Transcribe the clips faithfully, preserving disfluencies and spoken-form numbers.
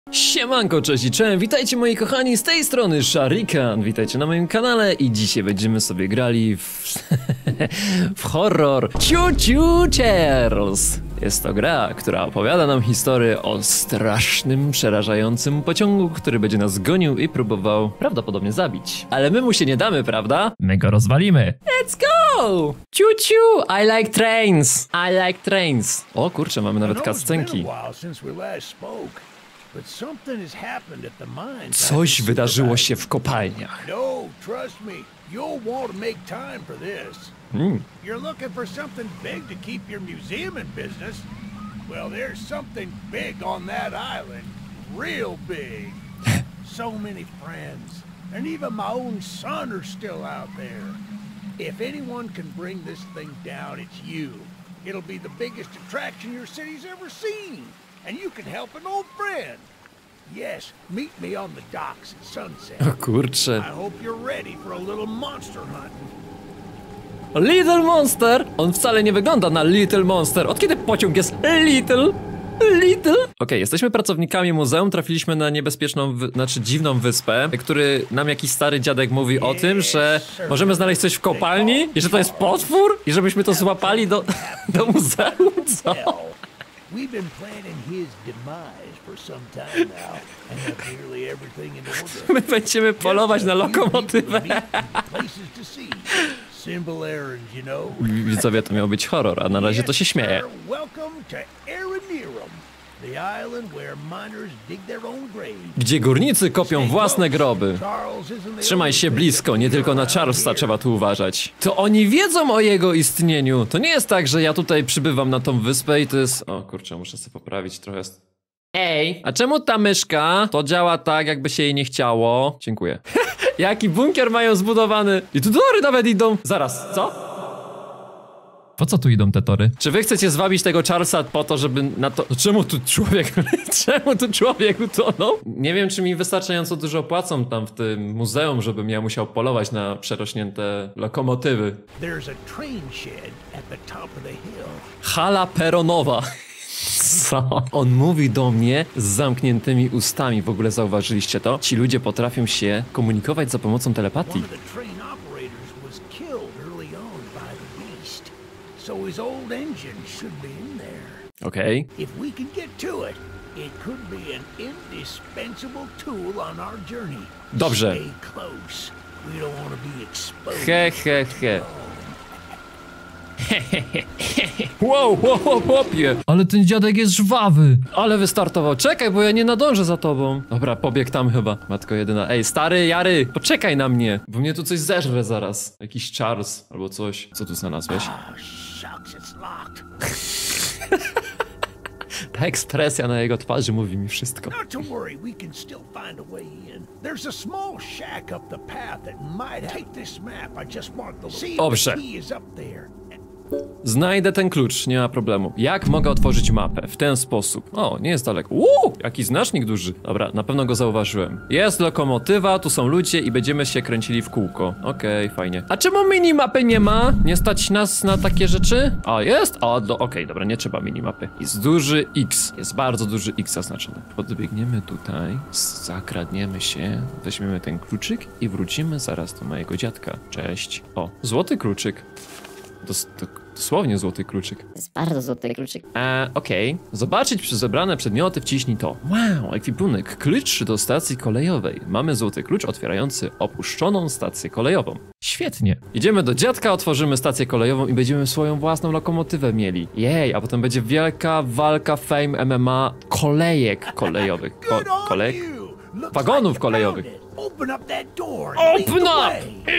Siemanko, cześć i cześć, witajcie moi kochani, z tej strony Sharikan, witajcie na moim kanale i dzisiaj będziemy sobie grali w, w horror Choo Choo Charles. Jest to gra, która opowiada nam historię o strasznym, przerażającym pociągu, który będzie nas gonił i próbował prawdopodobnie zabić. Ale my mu się nie damy, prawda? My go rozwalimy. Let's go! Choo choo! I like trains! I like trains! O kurczę, mamy nawet cutscenki. Coś wydarzyło się w kopalniach. Mm. You're looking for something big to keep your museum in business? Well, there's something big on that island. Real big. So many friends. And even my own son are still out there. If anyone can bring this thing down, it's you. It'll be the biggest attraction your city's ever seen. And you can help an old friend. Yes, meet me on the docks at sunset. O kurczę. I hope you're ready for a little monster hunting. Little Monster! On wcale nie wygląda na Little Monster. Od kiedy pociąg jest Little? Little? Okej, okay, jesteśmy pracownikami muzeum, trafiliśmy na niebezpieczną, znaczy dziwną wyspę, który nam jakiś stary dziadek mówi o tym, że możemy znaleźć coś w kopalni i że to jest potwór i żebyśmy to złapali do, do muzeum, co? My będziemy polować na lokomotywę. Widzowie, to miał być horror, a na razie to się śmieje. Gdzie górnicy kopią własne groby. Trzymaj się blisko, nie tylko na Charlesa trzeba tu uważać. To oni wiedzą o jego istnieniu. To nie jest tak, że ja tutaj przybywam na tą wyspę i to jest... O kurczę, muszę sobie poprawić trochę. Ej, a czemu ta myszka to działa tak, jakby się jej nie chciało? Dziękuję. Jaki bunkier mają zbudowany? I tu tory nawet idą. Zaraz, co? Po co tu idą te tory? Czy wy chcecie zwabić tego Charlesa po to, żeby na to... No czemu tu człowiek... czemu tu człowiek utonął? Nie wiem, czy mi wystarczająco dużo płacą tam w tym muzeum, żebym ja musiał polować na przerośnięte lokomotywy. Hala peronowa. Co? On mówi do mnie z zamkniętymi ustami. W ogóle zauważyliście to? Ci ludzie potrafią się komunikować za pomocą telepatii. Okej. Dobrze. He, he, he. Wow, wow, wow, chłopie! Ale ten dziadek jest żwawy! Ale wystartował. Czekaj, bo ja nie nadążę za tobą. Dobra, pobiegł tam chyba. Matko jedyna. Ej, stary, Jary, poczekaj na mnie, bo mnie tu coś zeżre zaraz. Jakiś Charles albo coś. Co tu znalazłeś? Ta ekspresja na jego twarzy mówi mi wszystko. Dobrze. Znajdę ten klucz, nie ma problemu. Jak mogę otworzyć mapę? W ten sposób. O, nie jest daleko. Uuu, jaki znacznik duży. Dobra, na pewno go zauważyłem. Jest lokomotywa, tu są ludzie i będziemy się kręcili w kółko. Okej, okay, fajnie. A czemu minimapy nie ma? Nie stać nas na takie rzeczy? A, jest? A, do, okej, okay, dobra, nie trzeba minimapy. Jest duży X. Jest bardzo duży X zaznaczony. Podbiegniemy tutaj, zakradniemy się, weźmiemy ten kluczyk i wrócimy zaraz do mojego dziadka. Cześć. O, złoty kluczyk. Dos to dosłownie złoty kluczyk. To jest bardzo złoty kluczyk. Eee, okej. Okay. Zobaczyć przy zebrane przedmioty, wciśnij to. Wow, ekwipunek. Klucz do stacji kolejowej. Mamy złoty klucz otwierający opuszczoną stację kolejową. Świetnie. Idziemy do dziadka, otworzymy stację kolejową i będziemy swoją własną lokomotywę mieli. Jej, a potem będzie wielka walka Fame M M A kolejek kolejowych. Ko kolejek? Wagonów kolejowych. Open up!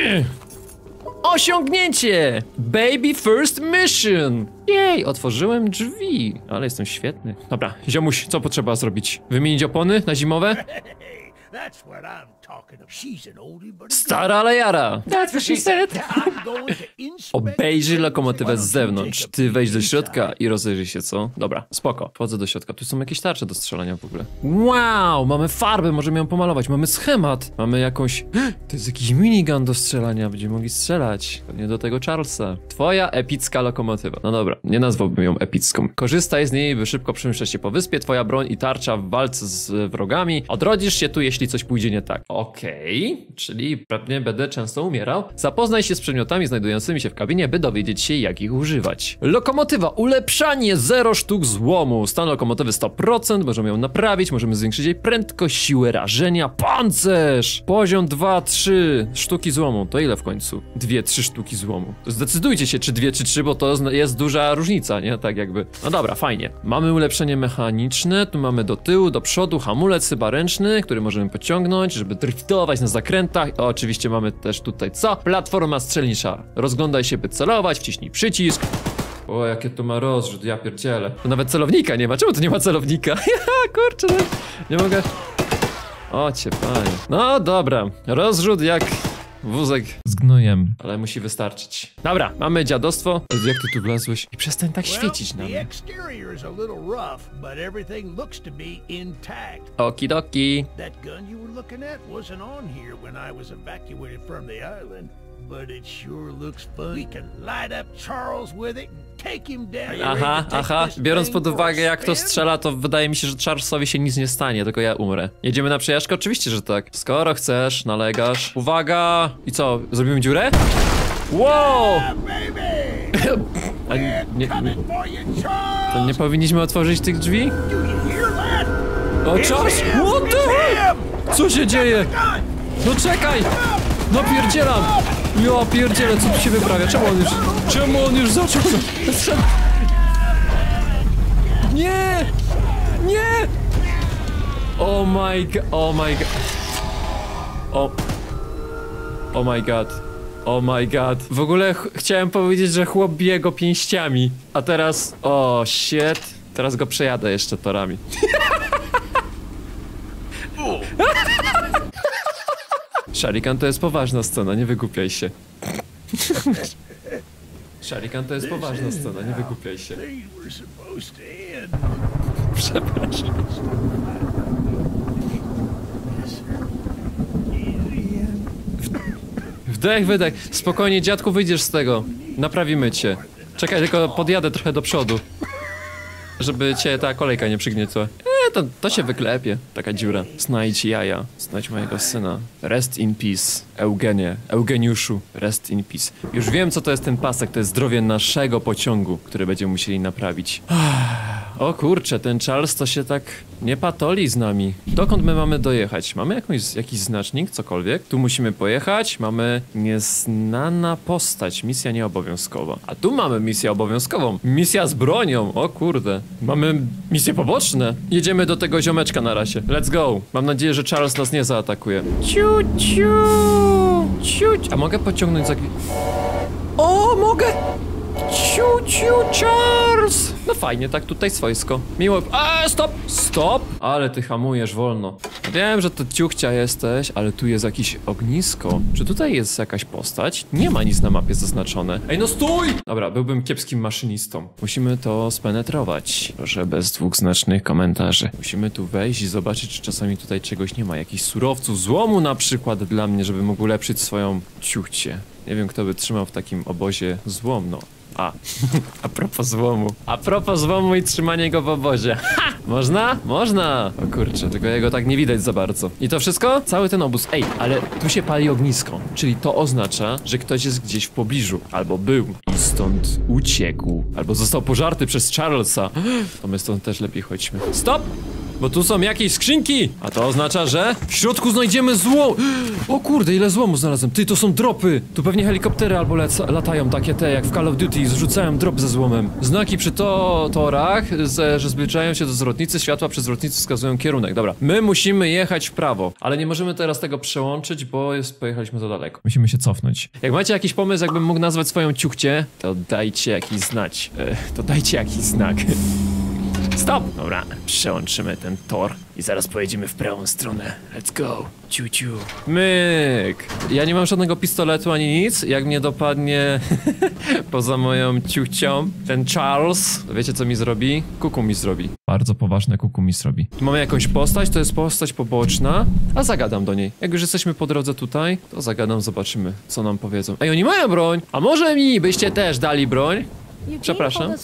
Osiągnięcie! Baby first mission! Jej, otworzyłem drzwi. Ale jestem świetny. Dobra, ziomuś, co potrzeba zrobić? Wymienić opony na zimowe? talking of. She's an oldie but a Stara, ale jara. That's what she said. I'm going to inspect. Obejrzyj lokomotywę z zewnątrz. Ty wejdź do środka i rozejrzyj się, co? Dobra, spoko. Wchodzę do środka. Tu są jakieś tarcze do strzelania w ogóle. Wow, mamy farbę, możemy ją pomalować. Mamy schemat. Mamy jakąś... To jest jakiś minigun do strzelania. Będziemy mogli strzelać. Nie do tego Charlesa. Twoja epicka lokomotywa. No dobra, nie nazwałbym ją epicką. Korzystaj z niej, by szybko przemieszczać się po wyspie. Twoja broń i tarcza w walce z wrogami. Odrodzisz się tu, jeśli coś pójdzie nie tak. Okej, okay. Czyli pewnie będę często umierał. Zapoznaj się z przedmiotami znajdującymi się w kabinie, by dowiedzieć się, jak ich używać. Lokomotywa, ulepszanie, zero sztuk złomu. Stan lokomotywy sto procent, możemy ją naprawić, możemy zwiększyć jej prędkość, siłę rażenia, pancerz. Poziom dwa, trzy sztuki złomu. To ile w końcu? dwie, trzy sztuki złomu. Zdecydujcie się, czy dwie, czy trzy, bo to jest duża różnica, nie? Tak jakby. No dobra, fajnie. Mamy ulepszenie mechaniczne, tu mamy do tyłu, do przodu, hamulec chyba ręczny, który możemy pociągnąć, żeby driftować na zakrętach. O, oczywiście mamy też tutaj co? Platforma strzelnicza. Rozglądaj się, by celować, wciśnij przycisk. O, jakie to ma rozrzut, ja pierdzielę. To nawet celownika nie ma. Czemu tu nie ma celownika? Kurczę, nie mogę. O cię panie. No dobra, rozrzut jak wózek z gnojem, ale musi wystarczyć. Dobra, mamy dziadostwo. Jak ty tu wlazłeś? I przestań tak świecić na mnie. Okidoki. That gun you were looking at wasn't on here when I was evacuated from the island. But it sure looks fun. We can light up Charles with it and take him down. Aha, aha. Biorąc pod uwagę, jak to strzela, to wydaje mi się, że Charlesowi się nic nie stanie, tylko ja umrę. Jedziemy na przejażdżkę? Oczywiście, że tak. Skoro chcesz, nalegasz. Uwaga! I co? Zrobimy dziurę? Wow! A nie, nie, to nie powinniśmy otworzyć tych drzwi? O, Charles! What the hell? Co się dzieje? No czekaj! No pierdzielam! Ja pierdzielę, co tu się wyprawia? Czemu on już... Czemu on już zaczął? Nie! Nie! Oh my god, oh my god. O... Oh my god. Oh my god. W ogóle ch chciałem powiedzieć, że chłop bije go pięściami. A teraz... O, oh, shit. Teraz go przejadę jeszcze torami. Sharikan to jest poważna scena, nie wygłupiaj się. Sharikan to jest poważna scena, nie wygłupiaj się. Przepraszam. Wdech, wydech. Spokojnie, dziadku, wyjdziesz z tego. Naprawimy cię. Czekaj, tylko podjadę trochę do przodu. Żeby cię ta kolejka nie przygnietła. Eee, to, to się wyklepie. Taka dziura. Znajdź jaja. Znajdź mojego syna. Rest in peace. Eugenie. Eugeniuszu. Rest in peace. Już wiem, co to jest ten pasek. To jest zdrowie naszego pociągu, który będziemy musieli naprawić. O kurczę, ten Charles to się tak nie patoli z nami. Dokąd my mamy dojechać? Mamy jakąś, jakiś znacznik, cokolwiek? Tu musimy pojechać. Mamy nieznana postać. Misja nieobowiązkowa. A tu mamy misję obowiązkową. Misja z bronią. O kurde. Mamy misje poboczne. Jedziemy do tego ziomeczka na razie. Let's go. Mam nadzieję, że Charles nas nie zaatakuje. Ciu, ciu. Ciu. A mogę pociągnąć za... O, mogę! Ciu, ciu, Charles! No fajnie, tak tutaj swojsko. Miło... A, stop! Stop! Ale ty hamujesz wolno. Wiem, że to ciuchcia jesteś, ale tu jest jakieś ognisko. Czy tutaj jest jakaś postać? Nie ma nic na mapie zaznaczone. Ej, no stój! Dobra, byłbym kiepskim maszynistą. Musimy to spenetrować. Proszę bez dwuznacznych komentarzy. Musimy tu wejść i zobaczyć, czy czasami tutaj czegoś nie ma. Jakichś surowców, złomu na przykład dla mnie, żeby mógł ulepszyć swoją ciuchcię. Nie wiem, kto by trzymał w takim obozie złom, no. A, a propos złomu. A propos złomu i trzymanie go w obozie. Ha! Można? Można! O kurczę, tylko jego tak nie widać za bardzo. I to wszystko? Cały ten obóz. Ej, ale tu się pali ognisko. Czyli to oznacza, że ktoś jest gdzieś w pobliżu. Albo był i stąd uciekł. Albo został pożarty przez Charlesa. To my stąd też lepiej chodźmy. Stop! Bo tu są jakieś skrzynki! A to oznacza, że w środku znajdziemy złom! O kurde, ile złomu znalazłem! Ty, to są dropy! Tu pewnie helikoptery albo latają takie te, jak w Call of Duty i zrzucają drop ze złomem. Znaki przy to torach, ze, że zbliżają się do zwrotnicy, światła przy zwrotnicy wskazują kierunek. Dobra, my musimy jechać w prawo, ale nie możemy teraz tego przełączyć, bo jest, pojechaliśmy za daleko. Musimy się cofnąć. Jak macie jakiś pomysł, jakbym mógł nazwać swoją ciuchcię, to dajcie jakiś znać. E, to dajcie jakiś znak. Stop! Dobra, przełączymy ten tor i zaraz pojedziemy w prawą stronę. Let's go! Ciu, ciu. Myk! Ja nie mam żadnego pistoletu ani nic. Jak mnie dopadnie poza moją ciuchcią ten Charles, to wiecie co mi zrobi? Kuku mi zrobi. Bardzo poważne kuku mi zrobi. Tu mamy jakąś postać, to jest postać poboczna, a zagadam do niej. Jak już jesteśmy po drodze tutaj, to zagadam, zobaczymy, co nam powiedzą. Ej, oni mają broń! A może mi byście też dali broń? Przepraszam.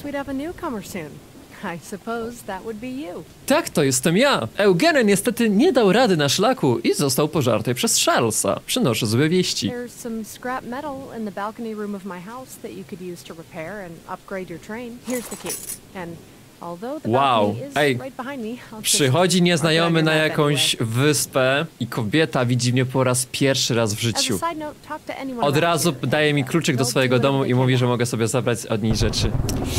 I suppose that would be you. Tak, to jestem ja. Eugene niestety nie dał rady na szlaku i został pożarty przez Charlesa. Przynoszę złe wieści. There's some scrap metal in the balcony room of my house that you could use to repair and upgrade your train. Here's the key. And although the Wow. balcony is Ej, right behind me, I'll just przychodzi nieznajomy I'll na drag your map jakąś wyspę i kobieta widzi mnie po raz pierwszy raz w anyway. życiu. As a side note, talk to anyone Od around razu here. daje mi kluczyk do They'll swojego do domu whatever i they mówi, can. że mogę sobie zabrać od niej rzeczy.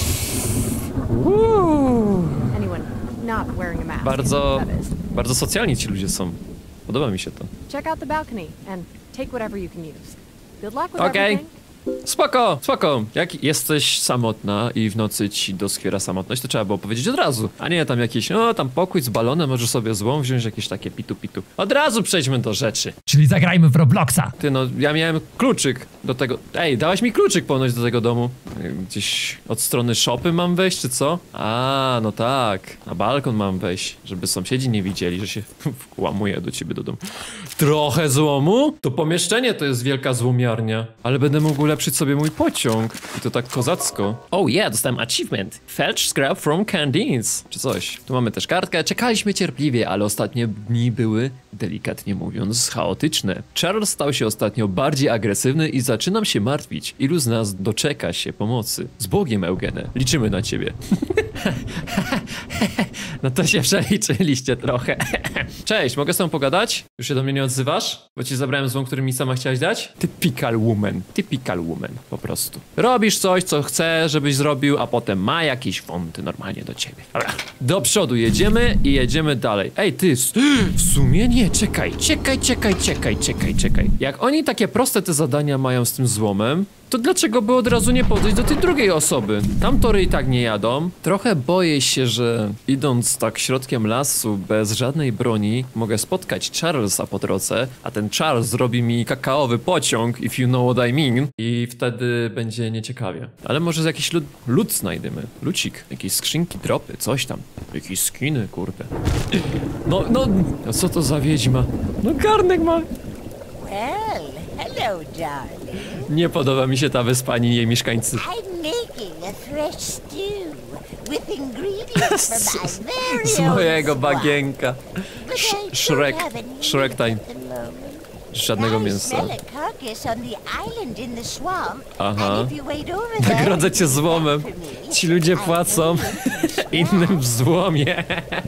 Uuu. Anyone not wearing a mask. Bardzo, that is. bardzo socjalni ci ludzie są. Podoba mi się to. Check out the balcony and take whatever you can use. Good luck with Okej. everything. Spoko, spoko. Jak jesteś samotna i w nocy ci doskwiera samotność, to trzeba było powiedzieć od razu. A nie tam jakieś, no tam pokój z balonem, możesz sobie złą wziąć, jakieś takie pitu-pitu. Od razu przejdźmy do rzeczy. Czyli zagrajmy w Robloxa. Ty no, ja miałem kluczyk do tego... Ej, dałaś mi kluczyk ponoć do tego domu. Gdzieś od strony szopy mam wejść, czy co? A, no tak. Na balkon mam wejść, żeby sąsiedzi nie widzieli, że się włamuję do ciebie do domu. Trochę złomu? To pomieszczenie to jest wielka złomiarnia. Ale będę mógł ulepszyć sobie mój pociąg. I to tak kozacko. Oh yeah, dostałem achievement. Fetch scrap from canteens. Czy coś. Tu mamy też kartkę. Czekaliśmy cierpliwie, ale ostatnie dni były, delikatnie mówiąc, chaotyczne. Charles stał się ostatnio bardziej agresywny i zaczynam się martwić. Ilu z nas doczeka się pomocy? Z Bogiem, Eugene. Liczymy na ciebie. No to się przeliczyliście trochę. Cześć, mogę z tobą pogadać? Już się do mnie nie odzywasz? Bo ci zabrałem złą, który mi sama chciałaś dać? Typical woman. Typical woman. Po prostu. Robisz coś, co chcę, żebyś zrobił, a potem ma jakieś wąty normalnie do ciebie. Dobra. Do przodu jedziemy i jedziemy dalej. Ej, ty, w sumie nie, czekaj, czekaj, czekaj, czekaj, czekaj, czekaj. Jak oni takie proste te zadania mają z tym złomem, to dlaczego by od razu nie podejść do tej drugiej osoby? Tam tory i tak nie jadą. Trochę boję się, że idąc tak środkiem lasu bez żadnej broni, mogę spotkać Charlesa po drodze, a ten Charles zrobi mi kakaowy pociąg, if you know what I mean, i wtedy będzie nieciekawie. Ale może jakiś lód, lód znajdziemy. Lucik, jakieś skrzynki, dropy, coś tam. Jakieś skiny, kurde. No, no, no co to za wiedźma? No garnek ma. Well, hello, darling. Nie podoba mi się ta wyspa ani jej mieszkańcy. I'm making a fresh stew with ingredients from my very Z own mojego swamp. bagienka. But I don't Shrek, have any Shrek time. at the moment. Żadnego I mięsa. smell a carcass on the island in the swamp. Aha. And if you wait over there, Nagrodzę cię złomem. for me, Ci ludzie I płacą will eat you innym w złomie.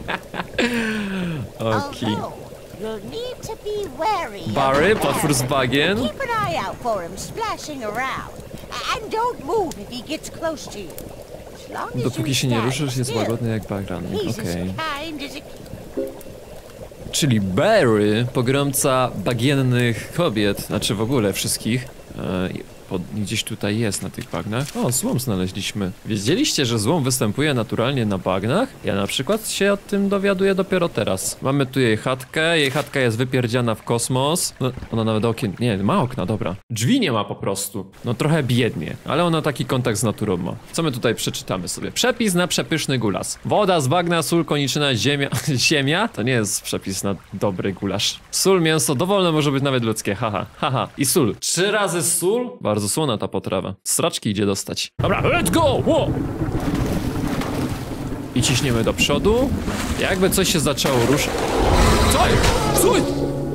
Okej. Although, you'll need to be wary of Barry, the potwór z bear. bagien. Keep an eye out for him splashing around. And don't move if he gets close to you. As long as Dopóki you się nie stand ruszysz, jest still, łagodny jak bagran. he's Okej. as kind as a Czyli Barry, pogromca bagiennych kobiet, znaczy w ogóle wszystkich, e, pod, gdzieś tutaj jest na tych bagnach. O, złom znaleźliśmy. Wiedzieliście, że złom występuje naturalnie na bagnach? Ja na przykład się o tym dowiaduję dopiero teraz. Mamy tu jej chatkę, jej chatka jest wypierdziana w kosmos. No, ona nawet okien... Nie, ma okna, dobra. Drzwi nie ma po prostu. No trochę biednie, ale ona taki kontakt z naturą ma. Co my tutaj przeczytamy sobie? Przepis na przepyszny gulas. Woda z bagna, sól, koniczyna, ziemia... ziemia? To nie jest przepis na dobry gulasz. Sól, mięso, dowolne może być nawet ludzkie, haha, haha. I sól. Trzy razy sól? Bardzo słona ta potrawa. Straczki idzie dostać. Dobra, let's go! Ło! I ciśniemy do przodu. Jakby coś się zaczęło ruszać. Co jest? Co jest?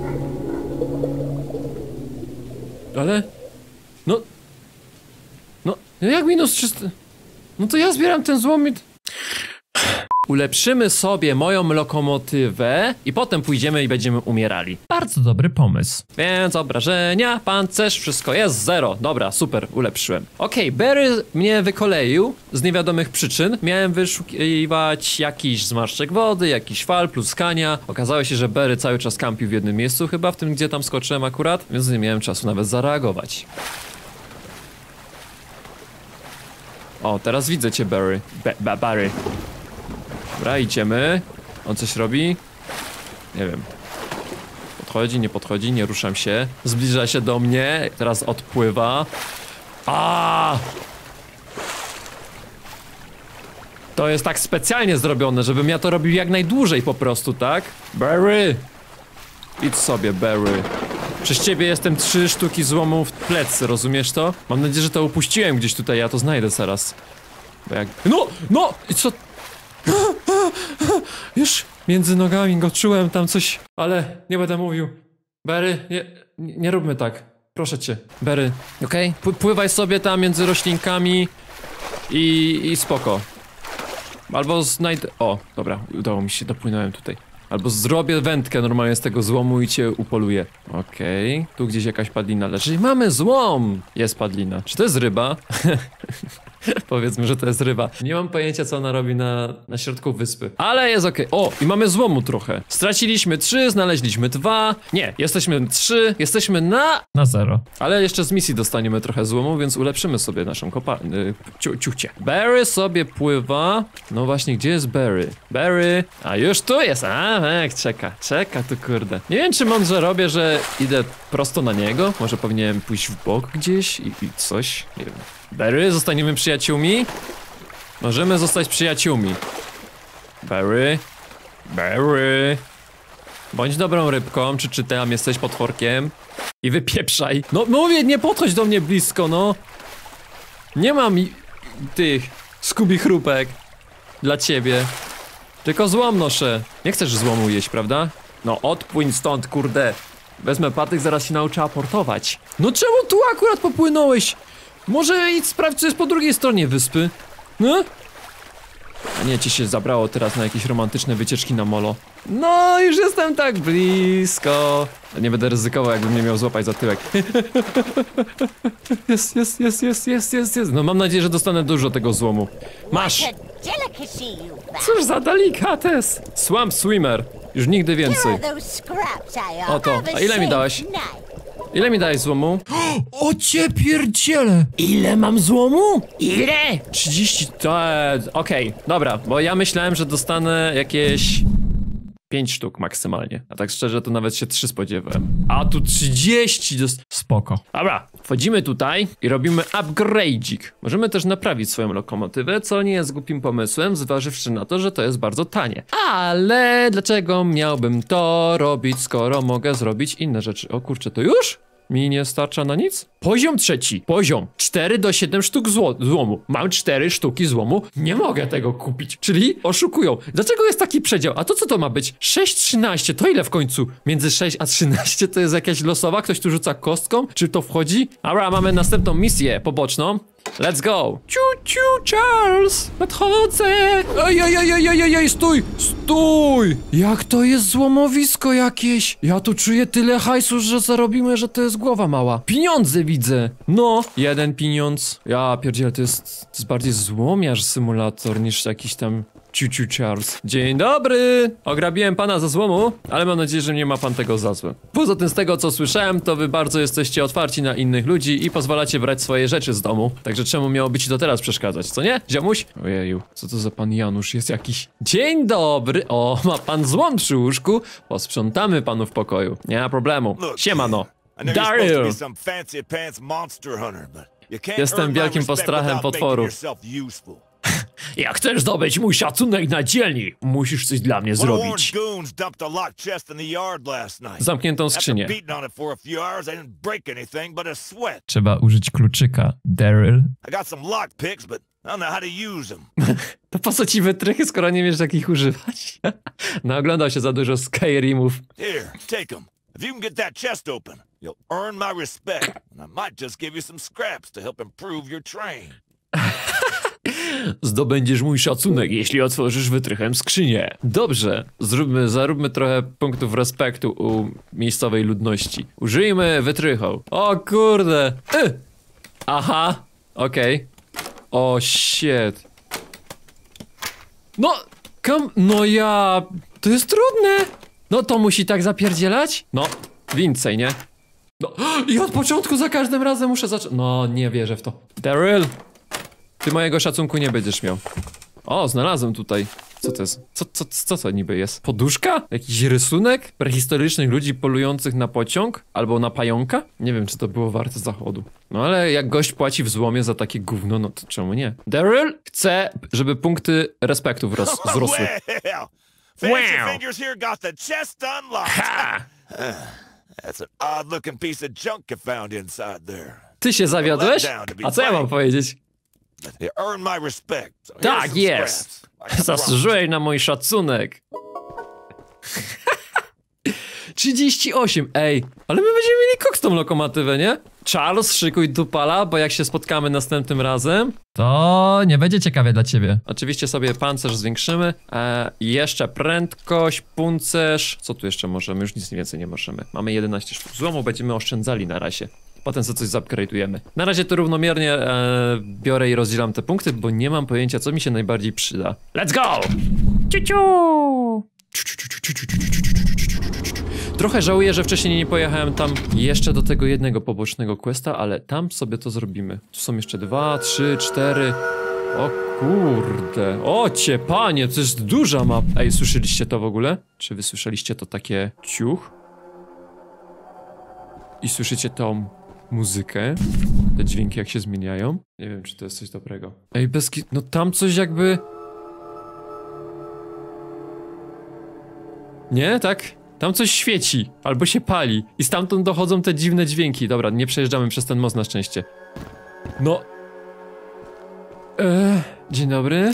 Ale... No... No, jak minus trzysta... No to ja zbieram ten złom i... Ulepszymy sobie moją lokomotywę i potem pójdziemy i będziemy umierali. Bardzo dobry pomysł. Więc obrażenia, pancerz, wszystko jest zero. Dobra, super, ulepszyłem. Okej, okay, Barry mnie wykoleił z niewiadomych przyczyn. Miałem wyszukiwać jakiś zmarszczek wody, jakiś fal, pluskania. Okazało się, że Barry cały czas kampił w jednym miejscu, chyba w tym, gdzie tam skoczyłem akurat, więc nie miałem czasu nawet zareagować. O, teraz widzę cię, Barry. Ba ba Barry. Dobra, idziemy. On coś robi? Nie wiem. Podchodzi, nie podchodzi, nie ruszam się. Zbliża się do mnie, teraz odpływa. A! To jest tak specjalnie zrobione, żebym ja to robił jak najdłużej po prostu, tak? Barry! Idź sobie, Barry. Przez ciebie jestem trzy sztuki złomu w plecy, rozumiesz to? Mam nadzieję, że to upuściłem gdzieś tutaj, ja to znajdę zaraz. Bo jak... No! No! I co? Już między nogami go czułem tam coś, ale nie będę mówił. Barry, nie, nie, nie róbmy tak. Proszę cię, Barry, okej? Okay? Pływaj sobie tam między roślinkami i, i spoko. Albo znajdę... O, dobra, udało mi się, dopłynąłem tutaj. Albo zrobię wędkę normalnie z tego złomu i cię upoluję. Okej, okay. Tu gdzieś jakaś padlina leży. Mamy złom! Jest padlina. Czy to jest ryba? Powiedzmy, że to jest ryba. Nie mam pojęcia, co ona robi na, na środku wyspy. Ale jest okej. Okay. O, i mamy złomu trochę. Straciliśmy trzy, znaleźliśmy dwa. Nie, jesteśmy trzy, jesteśmy na... Na zero. Ale jeszcze z misji dostaniemy trochę złomu, więc ulepszymy sobie naszą kopa... Yy, ciu, ciuchcie. Barry sobie pływa. No właśnie, gdzie jest Barry? Barry... A już tu jest. A, jak czeka. Czeka tu, kurde. Nie wiem, czy mądrze robię, że idę prosto na niego. Może powinienem pójść w bok gdzieś i, i coś. Nie wiem. Barry, zostaniemy przyjaciółmi? Możemy zostać przyjaciółmi. Barry. Barry. Bądź dobrą rybką, czy czy tam jesteś potworkiem? I wypieprzaj. No mówię, nie podchodź do mnie blisko, no. Nie mam i... tych skubich chrupek dla ciebie. Tylko złom noszę. Nie chcesz złomu jeść, prawda? No odpłyń stąd, kurde. Wezmę patyk, zaraz się nauczę aportować. No czemu tu akurat popłynąłeś? Może idź sprawdź, co jest po drugiej stronie wyspy. No? A nie, ci się zabrało teraz na jakieś romantyczne wycieczki na molo. No, już jestem tak blisko. Nie będę ryzykował, jakbym nie miał złapać za tyłek. Jest, jest, jest, jest, jest, jest, jest. No mam nadzieję, że dostanę dużo tego złomu. Masz! Cóż za delikates! Swamp Swimmer. Już nigdy więcej. Oto, a ile mi dałeś? Ile mi dałeś złomu? O cię pierdziele! Ile mam złomu? Ile? trzydzieści, to... Okej, okay, dobra, bo ja myślałem, że dostanę jakieś... pięć sztuk maksymalnie. A tak szczerze, to nawet się trzy spodziewałem. A tu trzydzieści dost... Spoko. Dobra, wchodzimy tutaj i robimy upgrade'ik. Możemy też naprawić swoją lokomotywę, co nie jest głupim pomysłem, zważywszy na to, że to jest bardzo tanie. Ale dlaczego miałbym to robić, skoro mogę zrobić inne rzeczy? O kurczę, to już? Mi nie starcza na nic? Poziom trzeci. Poziom. cztery do siedmiu sztuk zło złomu. Mam cztery sztuki złomu. Nie mogę tego kupić. Czyli oszukują. Dlaczego jest taki przedział? A to co to ma być? sześć trzynaście. To ile w końcu? Między sześć a trzynaście to jest jakaś losowa? Ktoś tu rzuca kostką? Czy to wchodzi? Dobra, mamy następną misję poboczną. Let's go! Ciu, ciu, Charles! Nadchodzę! Ej, ej, ej, ej, ej, ej, stój! Stój! Jak to jest złomowisko jakieś? Ja tu czuję tyle hajsu, że zarobimy, że to jest głowa mała. Pieniądze widzę! No, jeden pieniądz. Ja pierdzielę, to jest, to jest bardziej złomiarz symulator niż jakiś tam... Ciu, ciu, Charles. Dzień dobry! Ograbiłem pana za złomu, ale mam nadzieję, że nie ma pan tego za złe. Poza tym z tego, co słyszałem, to wy bardzo jesteście otwarci na innych ludzi i pozwalacie brać swoje rzeczy z domu. Także czemu miałoby ci to teraz przeszkadzać, co nie? Ziomuś? Ojeju, co to za pan Janusz jest jakiś? Dzień dobry! O, ma pan złom przy łóżku? Posprzątamy panu w pokoju. Nie ma problemu. Siemano. Daryl! Jestem wielkim postrachem potworów. Jak chcesz zdobyć mój szacunek na dzielni, musisz coś dla mnie zrobić. Zamkniętą skrzynię. Trzeba użyć kluczyka, Daryl. To po co ci wytrychy, skoro nie wiesz, jak ich używać? No, oglądał się za dużo Skyrimów. Here, take them. If you can get that chest open, you'll earn my respect, and I might just give you some scraps to help improve your train. Zdobędziesz mój szacunek, jeśli otworzysz wytrychem skrzynię. Dobrze, zróbmy, zaróbmy trochę punktów respektu u miejscowej ludności. Użyjmy wytrychą. O kurde. Y! Aha, okej. Okay. O shit. No, kam... No ja... To jest trudne. No to musi tak zapierdzielać? No, więcej, nie? No, i od początku za każdym razem muszę zacząć... No, nie wierzę w to. Daryl! Ty mojego szacunku nie będziesz miał. O, znalazłem tutaj Co to jest? Co, co, co to niby jest? Poduszka? Jakiś rysunek? Prehistorycznych ludzi polujących na pociąg? Albo na pająka? Nie wiem, czy to było warte zachodu. No ale jak gość płaci w złomie za takie gówno, no to czemu nie? Daryl chce, żeby punkty respektu wzros wzrosły. Well, Fancy Wow. Fingers here got the chest unlocked. Ha! That's an odd-looking piece of junk you found inside there. Ty się zawiodłeś? A co ja mam powiedzieć? You earned my respect. So here's Tak some jest! scraps. Like I promised. Zasłużyłeś na mój szacunek. trzydzieści osiem, ej, ale my będziemy mieli koks tą lokomotywę, nie? Charles, szykuj dupala, bo jak się spotkamy następnym razem... To nie będzie ciekawie dla ciebie. Oczywiście sobie pancerz zwiększymy. E, jeszcze prędkość, puncerz... Co tu jeszcze możemy? Już nic więcej nie możemy. Mamy jedenaście sztuk złomu, będziemy oszczędzali na razie. Potem sobie coś zupgrade'ujemy. Na razie to równomiernie e, biorę i rozdzielam te punkty, bo nie mam pojęcia, co mi się najbardziej przyda. Let's go! Ciu-ciu! Trochę żałuję, że wcześniej nie pojechałem tam jeszcze do tego jednego pobocznego questa, ale tam sobie to zrobimy. Tu są jeszcze dwa, trzy, cztery... O kurde... O cie, panie, to jest duża mapa. Ej, słyszeliście to w ogóle? Czy wy słyszeliście to takie ciuch? I słyszycie tą muzykę? Te dźwięki jak się zmieniają? Nie wiem, czy to jest coś dobrego. Ej, bez ki... No tam coś jakby... Nie, tak? Tam coś świeci, albo się pali i stamtąd dochodzą te dziwne dźwięki. Dobra, nie przejeżdżamy przez ten most na szczęście. No... Eee, dzień dobry.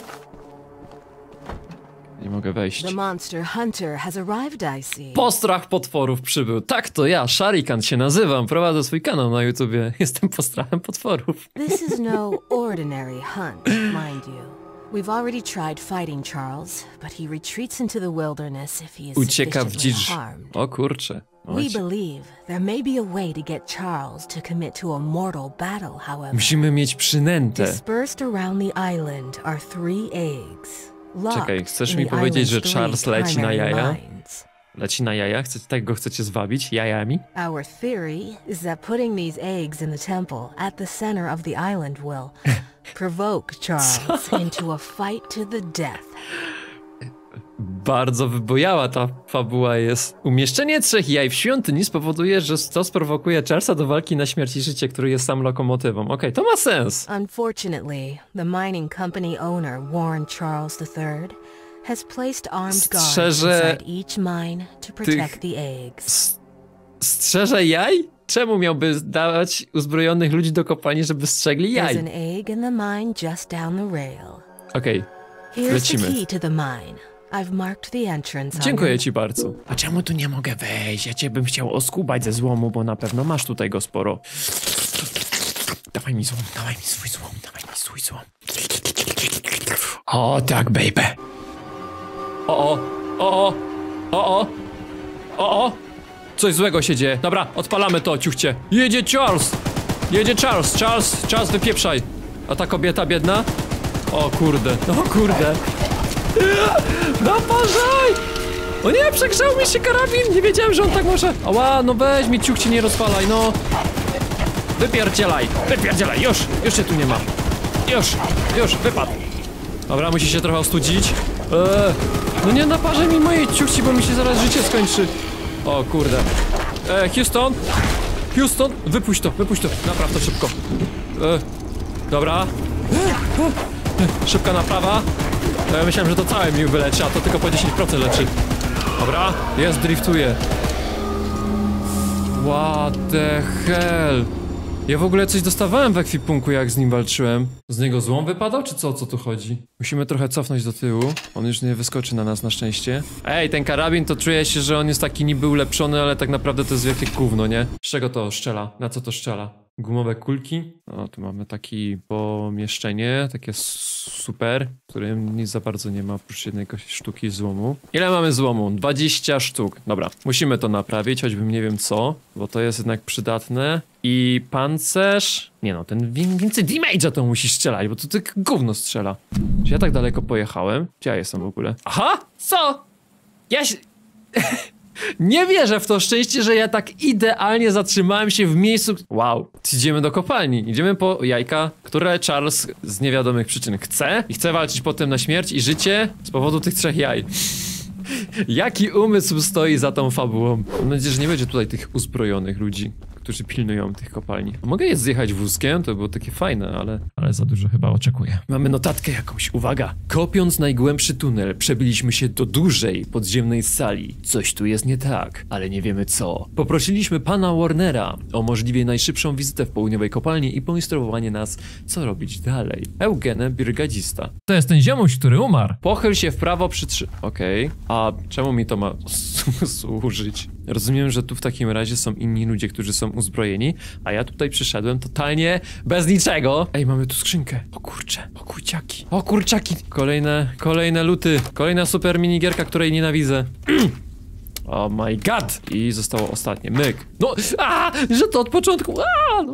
Nie mogę wejść. The monster hunter has arrived, I see. Postrach potworów przybył. Tak, to ja, Sharikan się nazywam. Prowadzę swój kanał na YouTubie. Jestem postrachem potworów. This is no ordinary hunt, mind you. We've already tried fighting Charles, but he retreats into the wilderness if he is Ucieka w sufficiently dzicz. harmed. O kurczę. We Oj. believe there may be a way to get Charles to commit to a mortal battle, however. Musimy mieć przynętę. Dispersed around the island are three eggs. locked Czekaj, chcesz in mi the powiedzieć, że island's Charles three leci na primary jaja? mines. Leci na jaja? Chcecie, tak go chcecie zwabić? Jajami? Our theory is that putting these eggs in the temple at the center of the island will provoke Charles into a fight to the death. Bardzo wybojała ta fabuła jest. Umieszczenie trzech jaj w świątyni spowoduje, że to sprowokuje Charlesa do walki na śmierć i życie, który jest sam lokomotywą. Okej, okay, to ma sens. Unfortunately, the mining company owner, Warren Charles the third, has placed armed guards Strzeże inside each mine to protect the eggs. Strzeże jaj? Czemu miałby dawać uzbrojonych ludzi do kopalni, żeby strzegli There's jaj? an egg in the mine just down the rail. Okej, okay, Here's lecimy. the key to the mine. I've marked the entrance on Dziękuję your... ci bardzo. A czemu tu nie mogę wejść? Ja cię bym chciał oskubać ze złomu, bo na pewno masz tutaj go sporo. Dawaj mi złom, dawaj mi swój złom, dawaj mi swój złom. O tak, baby. O, o, o, o, o, o, o, o. Coś złego się dzieje. Dobra, odpalamy to, ciuchcie. Jedzie Charles. Jedzie Charles, Charles, Charles, wypieprzaj. A ta kobieta biedna? O kurde, o kurde. Naparzaj! O nie, przegrzał mi się karabin! Nie wiedziałem, że on tak może... Ała, no weź mi ciuchcie, nie rozpalaj, no! Wypierdzielaj, wypierdzielaj, już! Już się tu nie ma. Już, już, wypadł. Dobra, musi się trochę ostudzić. Eee, no nie naparzaj mi mojej ciuchci, bo mi się zaraz życie skończy. O kurde. Eee, Houston! Houston! Wypuść to, wypuść to. Napraw to szybko. Eee, dobra. Eee, szybka naprawa. No ja myślałem, że to całe mi wyleczy, a to tylko po dziesięć procent leczy. Dobra, jest, driftuje. What the hell? Ja w ogóle coś dostawałem w ekwipunku, jak z nim walczyłem. Z niego złom wypadał, czy co? O co tu chodzi? Musimy trochę cofnąć do tyłu. On już nie wyskoczy na nas, na szczęście. Ej, ten karabin, to czuję się, że on jest taki niby ulepszony, ale tak naprawdę to jest wielkie gówno, nie? Z czego to strzela? Na co to strzela? Gumowe kulki. O, tu mamy takie pomieszczenie, takie super, w którym nic za bardzo nie ma, oprócz jednej sztuki złomu. Ile mamy złomu? dwadzieścia sztuk. Dobra, musimy to naprawić, choćbym nie wiem co, bo to jest jednak przydatne. I pancerz... Nie no, ten więcej damage'a to musi strzelać, bo to tylko gówno strzela. Czy ja tak daleko pojechałem? Gdzie ja jestem w ogóle? Aha! Co? Ja się... Nie wierzę w to szczęście, że ja tak idealnie zatrzymałem się w miejscu. Wow. Idziemy do kopalni. Idziemy po jajka, które Charles z niewiadomych przyczyn chce. I chce walczyć potem na śmierć i życie z powodu tych trzech jaj. Jaki umysł stoi za tą fabułą? Mam nadzieję, że nie będzie tutaj tych uzbrojonych ludzi, którzy pilnują tych kopalni. Mogę je zjechać wózkiem? To było takie fajne, ale... Ale za dużo chyba oczekuję. Mamy notatkę jakąś, uwaga. Kopiąc najgłębszy tunel, przebiliśmy się do dużej, podziemnej sali. Coś tu jest nie tak, ale nie wiemy co. Poprosiliśmy pana Warnera o możliwie najszybszą wizytę w południowej kopalni i poinstruowanie nas, co robić dalej. Eugene Brygadzista. To jest ten ziomuś, który umarł. Pochyl się w prawo przy trzy... Okej. Okay. A czemu mi to ma służyć? Rozumiem, że tu w takim razie są inni ludzie, którzy są uzbrojeni, a ja tutaj przyszedłem totalnie bez niczego. Ej, mamy tu skrzynkę. O kurcze, o kurciaki, o kurczaki. Kolejne, kolejne luty. Kolejna super minigierka, której nienawidzę. Oh my god! I zostało ostatnie. Myk. No, a, że to od początku. A.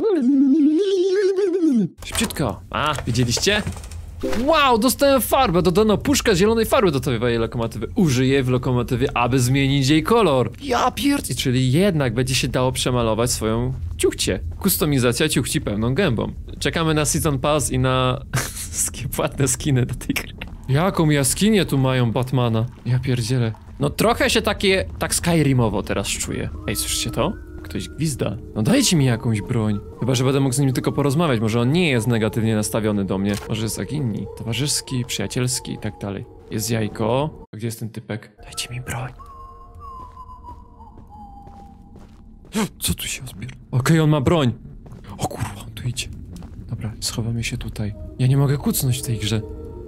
Szybciutko. A, widzieliście? Wow, dostałem farbę, dodano puszkę zielonej farby do tej lokomotywy. Użyję w lokomotywie, aby zmienić jej kolor. Ja pierd... Czyli jednak będzie się dało przemalować swoją ciuchcię. Kustomizacja ciuchci pełną gębą. Czekamy na Season Pass i na płatne skiny do tej gry. Jaką jaskinię tu mają Batmana? Ja pierdzielę. No trochę się takie, tak Skyrimowo teraz czuję. Ej, słyszycie to? Ktoś gwizda. No dajcie mi jakąś broń. Chyba, że będę mógł z nim tylko porozmawiać. Może on nie jest negatywnie nastawiony do mnie. Może jest jak inni. Towarzyski, przyjacielski i tak dalej. Jest jajko. Gdzie jest ten typek? Dajcie mi broń. Co tu się odbiera? Okej, okay, on ma broń. O kurwa, on tu idzie. Dobra, schowamy się tutaj. Ja nie mogę kucnąć w tej grze.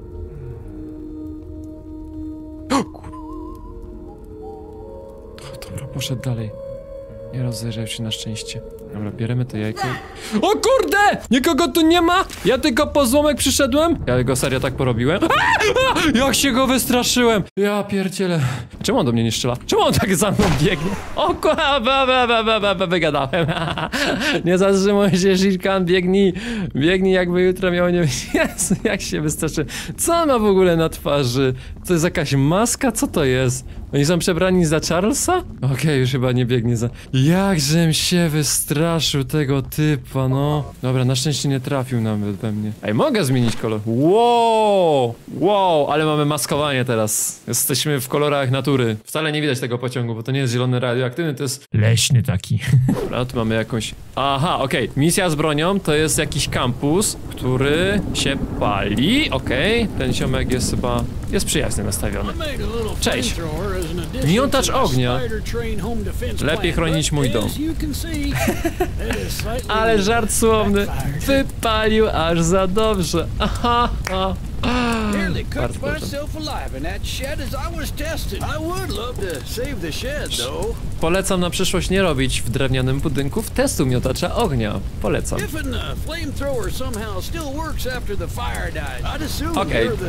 O kurwa. Dobra, poszedł dalej. Nie rozejrzał się na szczęście. Dobra, bierzemy to jajko. O kurde! Nikogo tu nie ma! Ja tylko po złomek przyszedłem. Ja go serio tak porobiłem. A! A! Jak się go wystraszyłem! Ja pierdzielę. Czemu on do mnie nie strzela? Czemu on tak za mną biegnie? O kurwa, wygadałem. Nie zatrzymuj się, Shirkan, biegnij. Biegnij, jakby jutro miało nie być. Jezu, jak się wystraszy. Co on ma w ogóle na twarzy? To jest jakaś maska? Co to jest? Oni są przebrani za Charlesa? Okej, okay, już chyba nie biegnie za... Jakżem się wystraszył tego typa, no. Dobra, na szczęście nie trafił nawet we mnie. Ej, mogę zmienić kolor. Wow! Wow, ale mamy maskowanie teraz. Jesteśmy w kolorach natury. Wcale nie widać tego pociągu, bo to nie jest zielony radioaktywny, to jest... Leśny taki. Dobra, tu mamy jakąś... Aha, okej. Okay. Misja z bronią to jest jakiś kampus, który się pali. Okej, okay. Ten ziomek jest chyba... Jest przyjaznie nastawiony. Cześć. Miotacz ognia. Lepiej chronić mój dom. Ale żart słowny. Wypalił aż za dobrze. Aha, aha. Bardzo dobrze. Polecam na przyszłość nie robić w drewnianym budynku testu miotacza ognia. Polecam. Okej. Okay.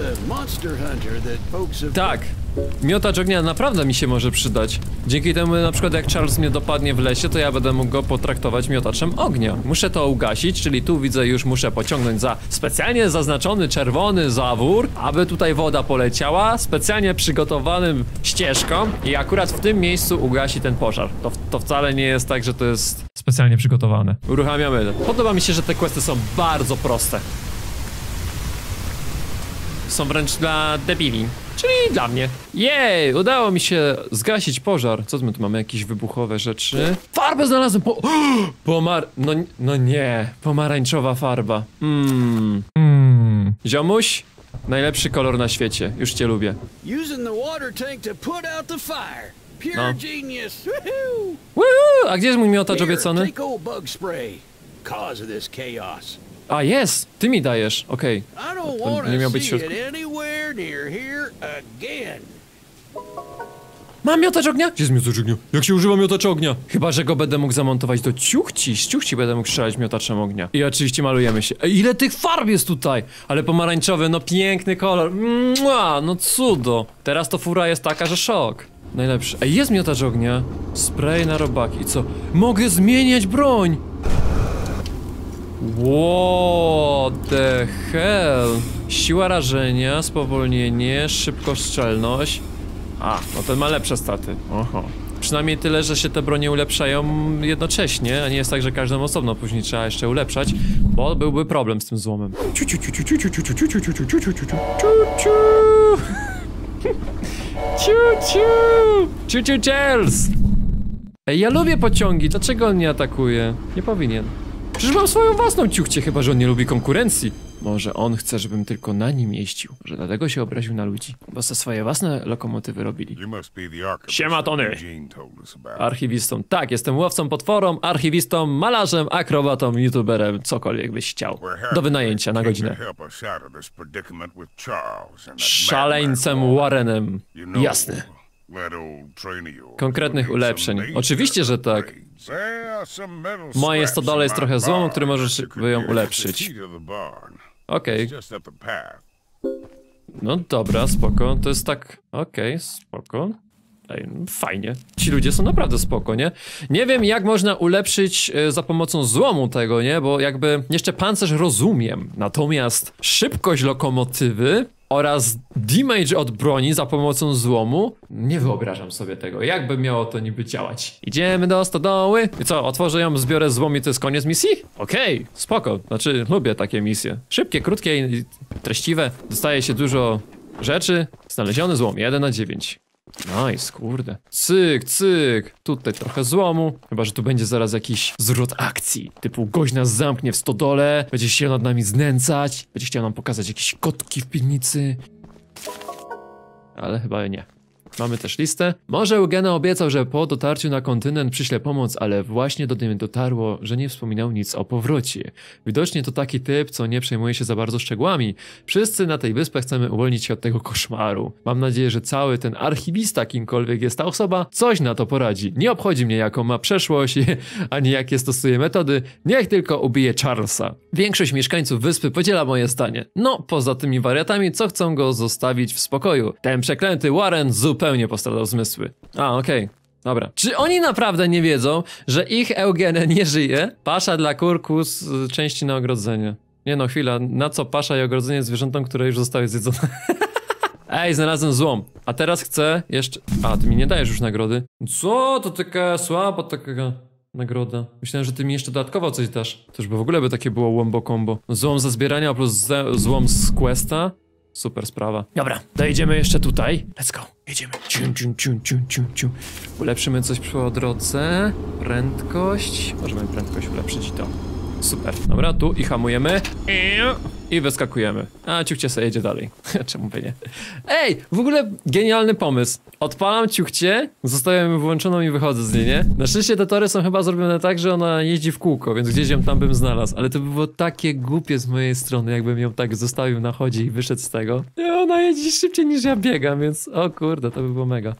Tak. Miotacz ognia naprawdę mi się może przydać. Dzięki temu na przykład jak Charles mnie dopadnie w lesie, to ja będę mógł go potraktować miotaczem ognia. Muszę to ugasić, czyli tu widzę już muszę pociągnąć za specjalnie zaznaczony czerwony zawór, aby tutaj woda poleciała specjalnie przygotowanym ścieżką i akurat w tym miejscu ugasi ten pożar. To, to wcale nie jest tak, że to jest specjalnie przygotowane. Uruchamiamy. Podoba mi się, że te questy są bardzo proste. Są wręcz dla debili. Czyli dla mnie. Jej, udało mi się zgasić pożar. Co my tu mamy? Jakieś wybuchowe rzeczy. Farbę znalazłem! Po... Pomar... No, no nie. Pomarańczowa farba. Mmm. Mm. Ziomuś? Najlepszy kolor na świecie. Już cię lubię. No. Woohoo! A gdzie jest mój miotacz obiecany? A, jest! Ty mi dajesz, okej. Okay. Nie miał być w środku. Mam miotacz ognia? Gdzie jest miotacz ognia? Jak się używa miotacza ognia? Chyba, że go będę mógł zamontować do ciuchci. Z ciuchci będę mógł strzelać miotaczem ognia. I oczywiście malujemy się. Ej, ile tych farb jest tutaj! Ale pomarańczowy, no piękny kolor. Mua, no cudo. Teraz to fura jest taka, że szok. Najlepszy. Ej, jest miotacz ognia. Spray na robaki. I co? Mogę zmieniać broń! What the hell? Siła rażenia, spowolnienie, szybkostrzelność. A, no ten ma lepsze staty. Oho. Przynajmniej tyle, że się te bronie ulepszają jednocześnie, a nie jest tak, że każdą osobno później trzeba jeszcze ulepszać, bo byłby problem z tym złomem. Ciu, ciu, ciu, ciu, ciu, ciu, ciu, ciu, ciu, ciu, ciu, ciu, ciu, ciu, ciu, ciu. Ciu, ciu. Ciu, ciu, Charles. Ej, ja lubię pociągi, dlaczego on nie atakuje? Nie powinien. Przecież mam swoją własną ciuchcię, chyba że on nie lubi konkurencji. Może on chce, żebym tylko na nim jeździł. Może dlatego się obraził na ludzi. Bo se swoje własne lokomotywy robili. Siema, Tony. Archiwistą. Tak, jestem łowcą potworą, archiwistą, malarzem, akrobatą, youtuberem, cokolwiek byś chciał. Do wynajęcia na godzinę. Szaleńcem Warrenem. Jasne. Konkretnych ulepszeń. Oczywiście, że tak. Moje stodole jest trochę złomu, który możesz by ją ulepszyć. Okej. Okay. No dobra, spoko. To jest tak... Okej, okay, spoko. Ej, fajnie. Ci ludzie są naprawdę spoko, nie? Nie wiem, jak można ulepszyć y, za pomocą złomu tego, nie? Bo jakby jeszcze pancerz rozumiem. Natomiast szybkość lokomotywy oraz damage od broni za pomocą złomu, nie wyobrażam sobie tego. Jakby miało to niby działać? Idziemy do stodoły. I co, otworzę ją, zbiorę złom i to jest koniec misji? Okej, okay, spoko. Znaczy, lubię takie misje. Szybkie, krótkie i treściwe. Dostaje się dużo rzeczy. Znaleziony złom, jeden na dziewięć. Nice, kurde. Cyk, cyk. Tutaj trochę złomu. Chyba że tu będzie zaraz jakiś zwrot akcji. Typu gość nas zamknie w stodole, będzie się nad nami znęcać, będzie chciał nam pokazać jakieś kotki w piwnicy. Ale chyba nie. Mamy też listę. Może Eugene obiecał, że po dotarciu na kontynent przyśle pomoc, ale właśnie do mnie dotarło, że nie wspominał nic o powrocie. Widocznie to taki typ, co nie przejmuje się za bardzo szczegółami. Wszyscy na tej wyspie chcemy uwolnić się od tego koszmaru. Mam nadzieję, że cały ten archiwista, kimkolwiek jest ta osoba, coś na to poradzi. Nie obchodzi mnie, jaką ma przeszłość, ani jakie stosuje metody. Niech tylko ubije Charlesa. Większość mieszkańców wyspy podziela moje zdanie. No, poza tymi wariatami, co chcą go zostawić w spokoju. Ten przeklęty Warren zupełnie postradał zmysły. A, okej. Okay. Dobra. Czy oni naprawdę nie wiedzą, że ich Eugene nie żyje? Pasza dla kurku z części na ogrodzenie. Nie no, chwila. Na co pasza i ogrodzenie zwierzętom, które już zostały zjedzone? Ej, znalazłem złom. A teraz chcę jeszcze... A, ty mi nie dajesz już nagrody. Co? To taka słaba taka nagroda. Myślałem, że ty mi jeszcze dodatkowo coś dasz. To już by w ogóle by takie było wombo combo. Złom ze zbierania plus złom z questa. Super sprawa. Dobra, dojedziemy jeszcze tutaj. Let's go. Jedziemy. Ciu, ciu, ciu, ciu, ciu, ciu. Ulepszymy coś przy drodze. Prędkość. Możemy prędkość ulepszyć i to. Super. Dobra, tu i hamujemy. I wyskakujemy. A ciuchcie sobie jedzie dalej. Czemu by nie? Ej, w ogóle genialny pomysł. Odpalam ciuchcie, zostawiam ją wyłączoną i wychodzę z niej, nie? Na szczęście te tory są chyba zrobione tak, że ona jeździ w kółko, więc gdzieś ją tam bym znalazł. Ale to by było takie głupie z mojej strony, jakbym ją tak zostawił na chodzie i wyszedł z tego. I ona jeździ szybciej niż ja biegam, więc o kurde, to by było mega.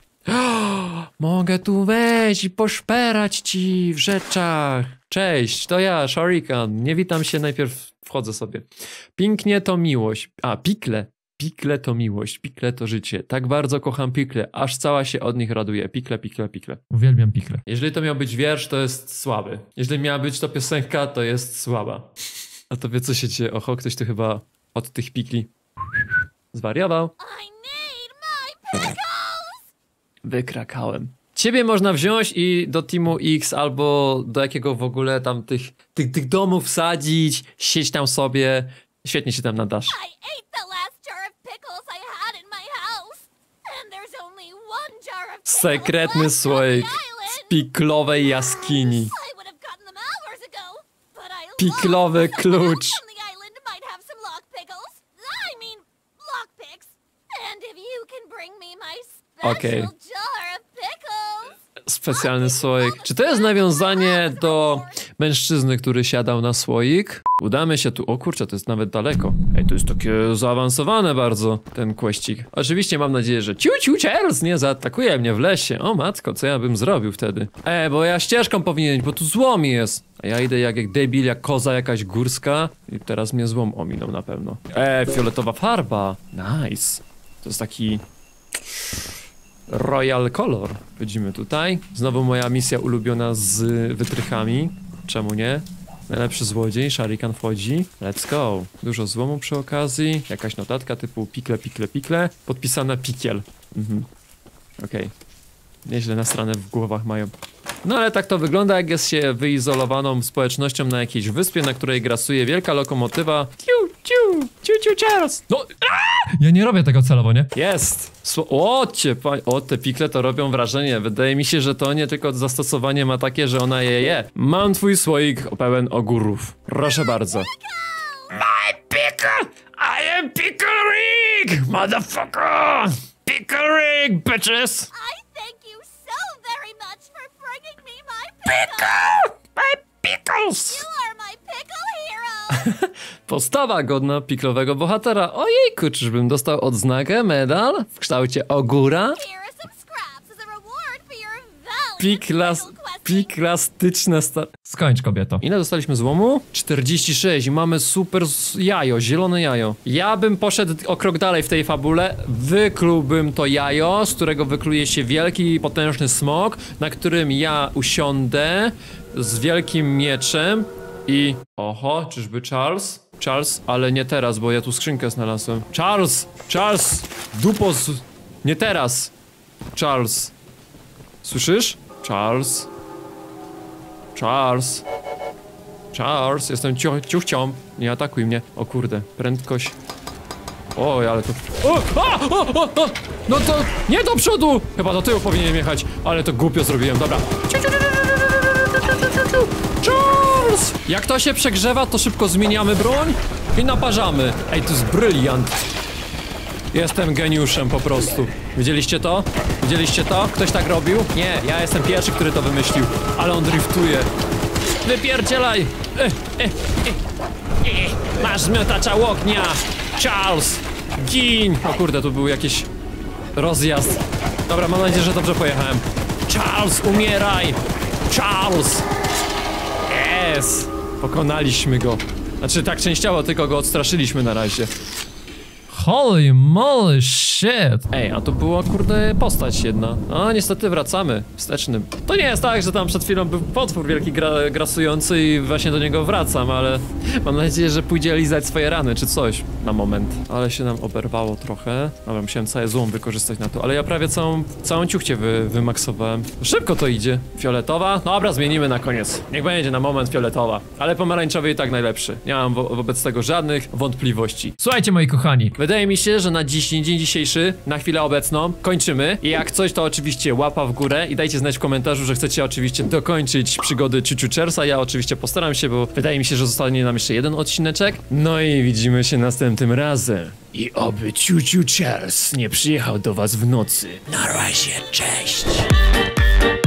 Mogę tu wejść i poszperać ci w rzeczach. Cześć, to ja, Sharikan. Nie witam się, najpierw wchodzę sobie. Pięknie to miłość. A, pikle. Pikle to miłość, pikle to życie. Tak bardzo kocham pikle, aż cała się od nich raduję. Pikle, pikle, pikle. Uwielbiam pikle. Jeżeli to miał być wiersz, to jest słaby. Jeżeli miała być to piosenka, to jest słaba. A to wie co się dzieje. Oho, ktoś tu chyba od tych pikli zwariował. Wykrakałem. Ciebie można wziąć i do Teamu X albo do jakiego w ogóle tam tych, tych, tych domów wsadzić, siedź tam sobie, świetnie się tam nadasz. Sekretny słoik z piklowej jaskini. Piklowy klucz. Okej. Okay. Specjalny słoik. Czy to jest nawiązanie do mężczyzny, który siadał na słoik? Udamy się tu. O kurczę, to jest nawet daleko. Ej, to jest takie zaawansowane bardzo, ten questik. Oczywiście mam nadzieję, że ciu ciu Charles nie zaatakuje mnie w lesie. O matko, co ja bym zrobił wtedy? Ej, bo ja ścieżką powinien iść, bo tu złom jest. A ja idę jak, jak debil, jak koza jakaś górska. I teraz mnie złom ominął na pewno. Ej, fioletowa farba. Nice. To jest taki... Royal Color. Wchodzimy tutaj. Znowu moja misja ulubiona z wytrychami. Czemu nie? Najlepszy złodziej, Sharikan wchodzi. Let's go. Dużo złomu przy okazji. Jakaś notatka typu pikle, pikle, pikle. Podpisane pikiel. Mhm. Okej. Okay. Nieźle nasrane w głowach mają. No ale tak to wygląda, jak jest się wyizolowaną społecznością na jakiejś wyspie, na której grasuje wielka lokomotywa. Ciu, ciu, ciu, ciu, Charles. No, Ja nie robię tego celowo, nie? jest! Sło o, cie, o, te pikle to robią wrażenie. Wydaje mi się, że to nie tylko zastosowanie ma takie, że ona je je. Mam twój słoik pełen ogórów. Proszę bardzo. My pickle! I am Pickle Rick! Motherfucker! Pickle Rick, bitches! I thank you so very much for bringing me my pickle. Pickle! My pickles! You are my pickle hero. Postawa godna piklowego bohatera. Ojejku, czyżbym dostał odznakę, medal w kształcie ogóra? Here are some scraps as a reward for your valiant Piklas... pickle questing. Piklastyczne sta... Skończ, kobieto. Ile dostaliśmy złomu? czterdzieści sześć i mamy super z- jajo, zielone jajo. Ja bym poszedł o krok dalej w tej fabule, wyklułbym to jajo, z którego wykluje się wielki, potężny smok, na którym ja usiądę z wielkim mieczem i... Oho, czyżby Charles? Charles? Ale nie teraz, bo ja tu skrzynkę znalazłem. Charles! Charles! Dupos! Nie teraz! Charles! Słyszysz? Charles? Charles. Charles, jestem ciu ciuchcią. Nie atakuj mnie. O kurde, prędkość. Oj, ale to... O, a, o, o, o. No to nie do przodu! Chyba do tyłu powinienem jechać, ale to głupio zrobiłem, dobra. Charles! Jak to się przegrzewa, to szybko zmieniamy broń i naparzamy. Ej, to jest bryliant. Jestem geniuszem po prostu. Widzieliście to? Widzieliście to? Ktoś tak robił? Nie, ja jestem pierwszy, który to wymyślił. Ale on driftuje. Wypierdzielaj! E, e, e, e. Masz miotacza łoknia! Charles! Gin! O kurde, tu był jakiś rozjazd. Dobra, mam nadzieję, że dobrze pojechałem. Charles, umieraj! Charles! Yes! Pokonaliśmy go. Znaczy tak częściowo, tylko go odstraszyliśmy na razie. Holy moly shit! Ej, a to była kurde postać jedna. A niestety wracamy wstecznym. To nie jest tak, że tam przed chwilą był potwór wielki gra grasujący i właśnie do niego wracam, ale mam nadzieję, że pójdzie lizać swoje rany czy coś na moment. Ale się nam oberwało trochę. Dobra, musiałem cały złom wykorzystać na to, ale ja prawie całą, całą ciuchcię wy, wymaksowałem. Szybko to idzie. Fioletowa? Dobra, zmienimy na koniec. Niech będzie na moment fioletowa. Ale pomarańczowy i tak najlepszy. Nie mam wo wobec tego żadnych wątpliwości. Słuchajcie, moi kochani. Wydaje mi się, że na dziś, dzień dzisiejszy, na chwilę obecną, kończymy. I jak coś, to oczywiście łapa w górę i dajcie znać w komentarzu, że chcecie oczywiście dokończyć przygody Ciu Ciu Charlesa. Ja oczywiście postaram się, bo wydaje mi się, że zostanie nam jeszcze jeden odcineczek. No i widzimy się następnym razem. I oby Ciu Ciu Charles nie przyjechał do was w nocy. Na razie, cześć!